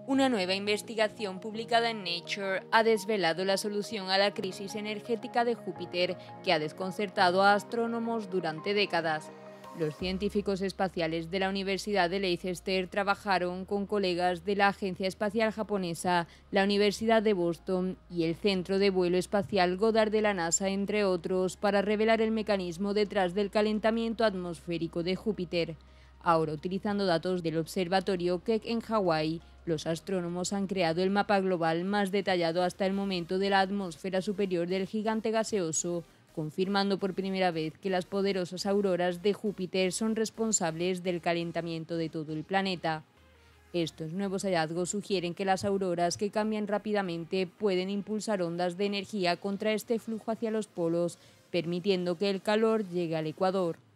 Una nueva investigación publicada en Nature ha desvelado la solución a la crisis energética de Júpiter, que ha desconcertado a astrónomos durante décadas. Los científicos espaciales de la Universidad de Leicester trabajaron con colegas de la Agencia Espacial Japonesa, la Universidad de Boston y el Centro de Vuelo Espacial Goddard de la NASA, entre otros, para revelar el mecanismo detrás del calentamiento atmosférico de Júpiter. Ahora, utilizando datos del observatorio Keck en Hawái, los astrónomos han creado el mapa global más detallado hasta el momento de la atmósfera superior del gigante gaseoso, confirmando por primera vez que las poderosas auroras de Júpiter son responsables del calentamiento de todo el planeta. Estos nuevos hallazgos sugieren que las auroras, que cambian rápidamente, pueden impulsar ondas de energía contra este flujo hacia los polos, permitiendo que el calor llegue al ecuador.